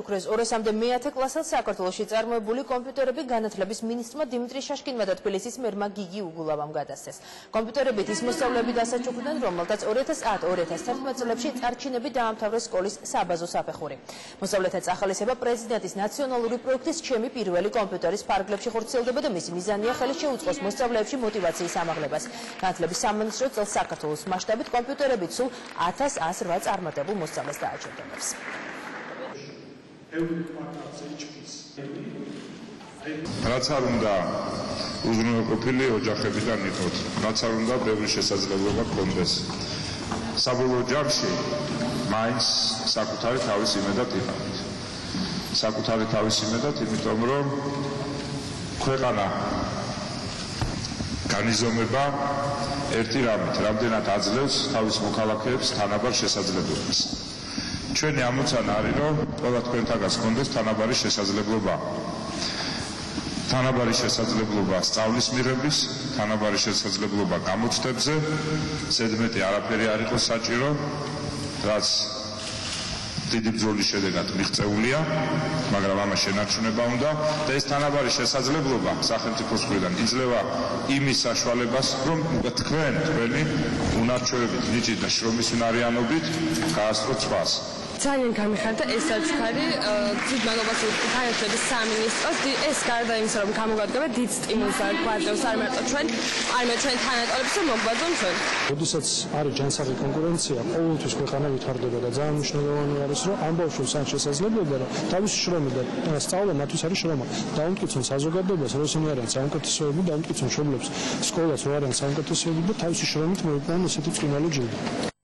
უქრეს 200-მდე მე-10 კლასელს საქართველოში წარმოებული კომპიუტერები განათლების მინისტრმა დიმიტრი შაშკინმა და თბილისის მერმა გიგი უგულავამ გადასცეს. კომპიუტერებით ის მოსწავლეები დასაჩუქრდნენ, რომელთაც 2010-2011 წლებში წარჩინებით დაამთავრეს სკოლის საბაზო საფეხური. მოსწავლეთა წახალისება პრეზიდენტის ნაციონალური პროექტის ჩემი პირველი კომპიუტერის ფარგლებში ხორციელდება და მისი მიზანია ხელის შეუწყოს მოსწავლეებში მოტივაციის ამაღლებას. განათლების სამინისტრო წელს საქართველოს მასშტაბით კომპიუტერებით სულ 1108 წარმატებულ მოსწავლეს დააჯილდოვებს. რაც არ უნდა უზრუნველყოფილი ოჯახებიდან ითოთ, რაც არ უნდა ბევრი შესაძლებლობა გქონდეს. საბოლოო ჯამში მაინც საკუთარი თავის იმედად იყავით. საკუთარი თავის იმედად, იმიტომ რომ ქვეყანა განიზომება ერთი რამით, რამდენად აძლევს თავის მოქალაქეებს თანაბარ შესაძლებლობას. ჩვენი ამოცანა არის, რომ ყველა თქვენთაგანს გქონდეს თანაბარი შესაძლებლობა. თანაბარი შესაძლებლობა სწავლის მიღების, თანაბარი შესაძლებლობა გამოცდებზე, ზედმეტი არაფერი არ იყოს საჭირო, რაც დიდი ბრძოლის შედეგად მიღწეულია, მაგრამ ამას შენარჩუნება უნდა და ეს თანაბარი შესაძლებლობა სახელმწიფოს მხრიდან იძლევა იმის საშუალებას, რომ თქვენი უნარჩვევებით, ნიჭით და შრომის უნარიანობით გაასწროთ სხვას. ძალიან გამიხარდა ეს საჩუქარი თვითმაგობას განათლების სამინისტროს ეს გარდა იმისა რომ გამოგადგება დიდ სტიმულს გვაძლევს არ მარტო ჩვენ ჩვენ თანატოლებს რომ მოგვაძლევ ჩვენ. როდესაც არის ჯანსაღი კონკურენცია, ყოველთვის ქვეყანა ვითარდება და ძალიან მნიშვნელოვანი არის რომ ამ ბავშვებს ან შესაძლებლობა რომ თავისი შრომით და სწავლა მათთვის არის შრომა. დაუმტკიცონ საზოგადოებას, რომ ისინი არიან საუკეთესოები, დაუმტკიცონ მშობლებს სკოლას, რომ არიან საუკეთესოები და თავისი შრომით მოიყვანონ ესეთი წვრილი ჯილდო.